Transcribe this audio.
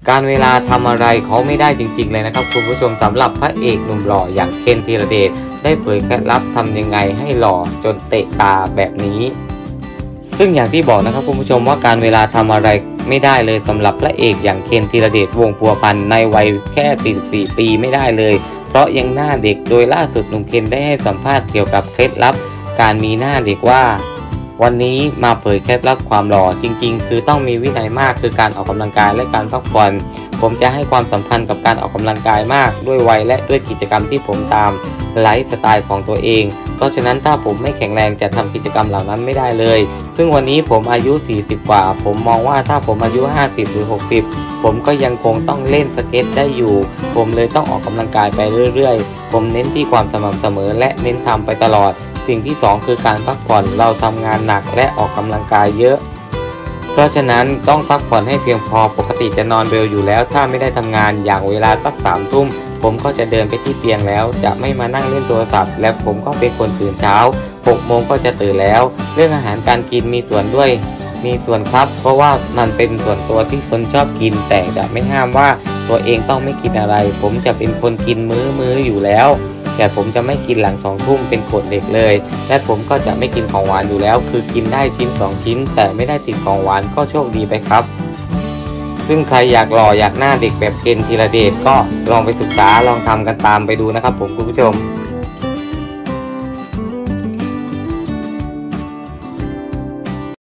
การเวลาทำอะไรเขาไม่ได้จริงๆเลยนะครับคุณผู้ชมสำหรับพระเอกหนุ่มหล่ออย่างเคนธีรเดชได้เผยเคล็ดลับทำยังไงให้หล่อจนเตะตาแบบนี้ซึ่งอย่างที่บอกนะครับคุณผู้ชมว่าการเวลาทำอะไรไม่ได้เลยสำหรับพระเอกอย่างเคนธีรเดชวงศ์พัวพันธ์ในวัยแค่44ปีไม่ได้เลยเพราะยังหน้าเด็กโดยล่าสุดหนุ่มเคนได้ให้สัมภาษณ์เกี่ยวกับเคล็ดลับการมีหน้าเด็กว่าวันนี้มาเผยเคล็ดลับความหล่อจริงๆคือต้องมีวินัยมากคือการออกกำลังกายและการพักผ่อนผมจะให้ความสำคัญกับการออกกำลังกายมากด้วยวัยและด้วยกิจกรรมที่ผมตามไลฟ์สไตล์ของตัวเองเพราะฉะนั้นถ้าผมไม่แข็งแรงจะทำกิจกรรมเหล่านั้นไม่ได้เลยซึ่งวันนี้ผมอายุ40กว่าผมมองว่าถ้าผมอายุ50หรือ60ผมก็ยังคงต้องเล่นสเก็ตได้อยู่ผมเลยต้องออกกำลังกายไปเรื่อยๆผมเน้นที่ความสม่ำเสมอและเน้นทำไปตลอดสิ่งที่2คือการพักผ่อนเราทำงานหนักและออกกำลังกายเยอะเพราะฉะนั้นต้องพักผ่อนให้เพียงพอปกติจะนอนเร็วอยู่แล้วถ้าไม่ได้ทำงานอย่างเวลาสัก3 ทุ่มผมก็จะเดินไปที่เตียงแล้วจะไม่มานั่งเล่นโทรศัพท์และผมก็เป็นคนตื่นเช้า6 โมงก็จะตื่นแล้วเรื่องอาหารการกินมีส่วนด้วยมีส่วนครับเพราะว่ามันเป็นส่วนตัวที่คนชอบกินแต่จะไม่ห้ามว่าตัวเองต้องไม่กินอะไรผมจะเป็นคนกินมื้ออยู่แล้วแต่ผมจะไม่กินหลัง2 ทุ่มเป็นกฎเด็กเลยและผมก็จะไม่กินของหวานอยู่แล้วคือกินได้ชิ้น2 ชิ้นแต่ไม่ได้ติดของหวานก็โชคดีไปครับซึ่งใครอยากหล่ออยากหน้าเด็กแบบเคนธีรเดชก็ลองไปศึกษาลองทำกันตามไปดูนะครับผมคุณผู้ชม